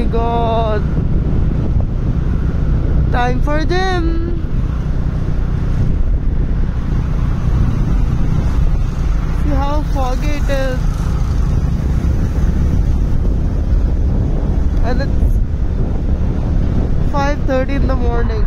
god. Time for gym. See how foggy it is. And it's 5:30 in the morning.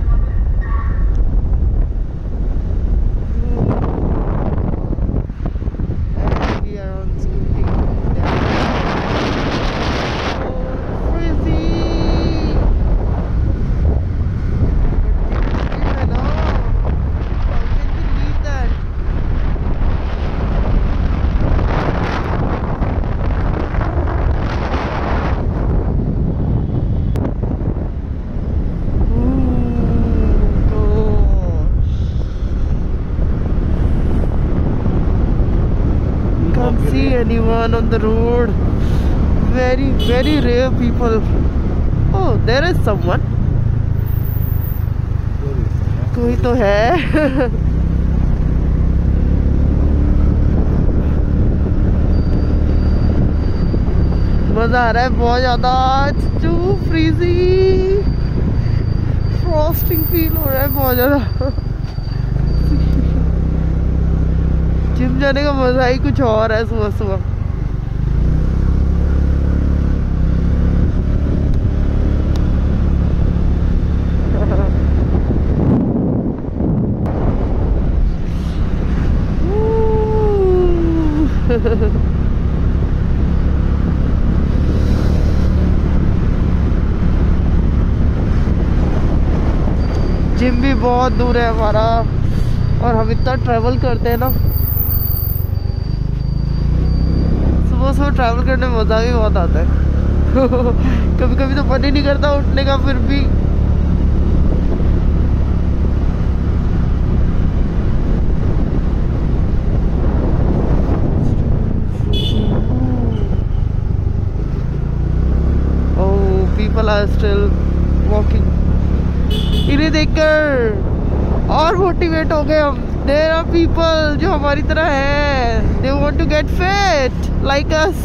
See anyone on the road? Very rare people. Oh, there is someone. कोई तो है. मजा आ रहा है बहुत ज्यादा. It's too freezy. Frosting feel हो रहा है बहुत ज्यादा. जिम जाने का मजा ही कुछ और है सुबह सुबह. जिम भी बहुत दूर है हमारा और हम इतना ट्रैवल करते हैं ना. सुबह ट्रैवल करने में मज़ा भी बहुत आता है. कभी कभी तो मन ही नहीं करता उठने का फिर भी. Oh, people are still walking. इन्हें देखकर और मोटिवेट हो गए हम. There are people जो हमारी तरह है. They want to get fit like us.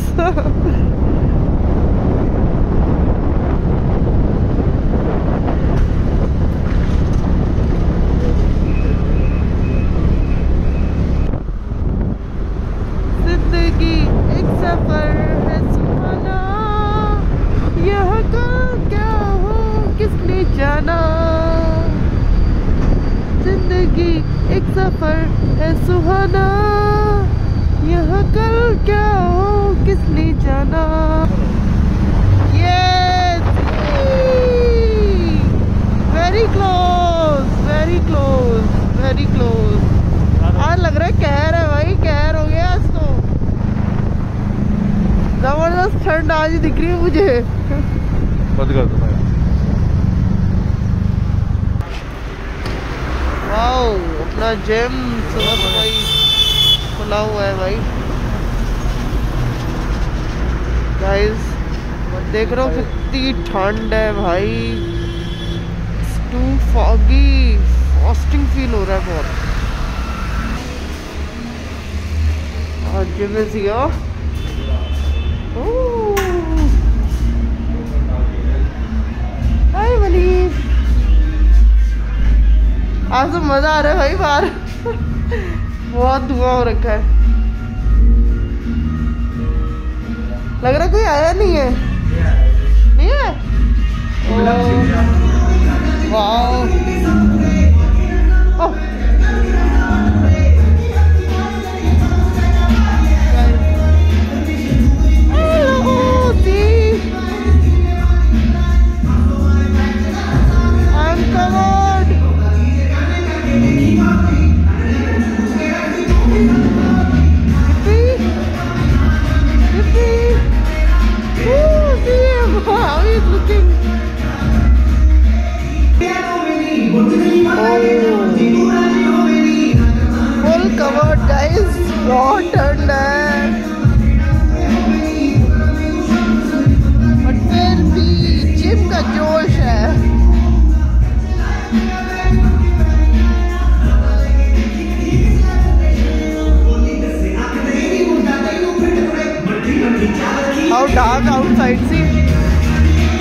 जिंदगी एक सफर है सुहाना. यह कल क्या हो किसने जाना. जिंदगी एक सफर है सुहाना. यह कल क्या हो किसने जाना. Yes! Very close, very close, very close. आज लग रहा है कहर है भाई. कहर हो गया आज तो. जबरदस्त ठंड आज ही दिख रही है मुझे. बंद कर दो. वाओ, अपना जिम सुबह भाई खुला हुआ है भाई. गाइस देख रहे हो कितनी ठंड है भाई. It's too foggy. Frosting feel हो रहा है बहुत. और Jim is here. Hi Manish. आज तो मजा आ रहा है भाई बाहर. बहुत धुआं हो रखा है. लग रहा है कोई आया नहीं है. नहीं है. वाओ. Full covered guys. बहुत ठंड है. बट फिर भी जिम का जोश है. How dark outside, see?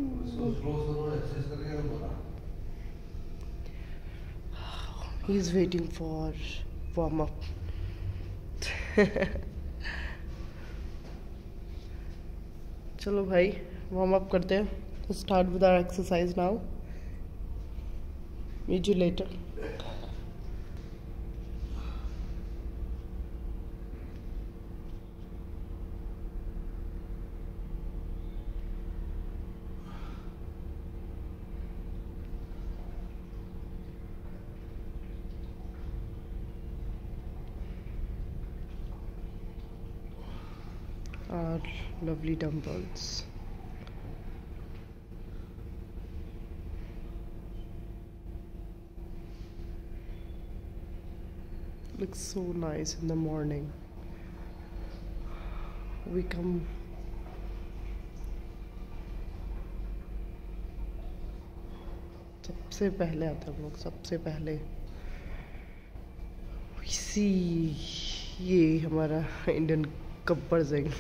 He's waiting for warm up. चलो भाई वार्म अप करते हैं. Start with our exercise now. Meet you later. Our lovely dumbbells. Looks so nice in the morning. We come सबसे पहले आते हैं हम लोग, सबसे पहले. सी ये हमारा Indian Gabbar Singh.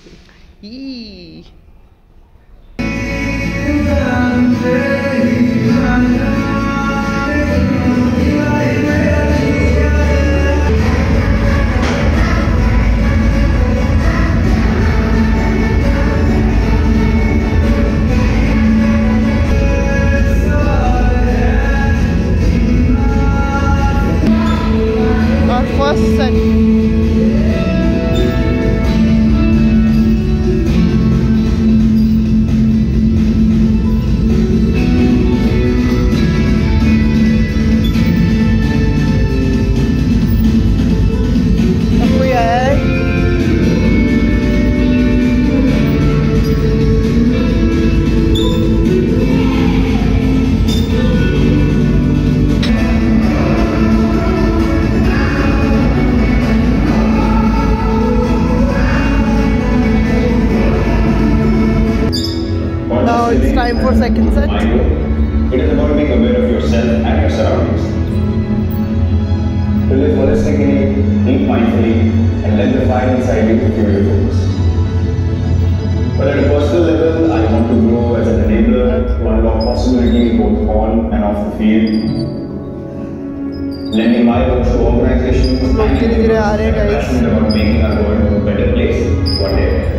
Our first set. Now it's time for second set. It is about being aware of yourself and your surroundings. To live holistically, think mindfully, and let the fire inside you fuel your focus. But at a personal level, I want to grow as an enabler to unlock possibilities both on and off the field. Lending my voice to organizations and passionate about making our world a better place one day.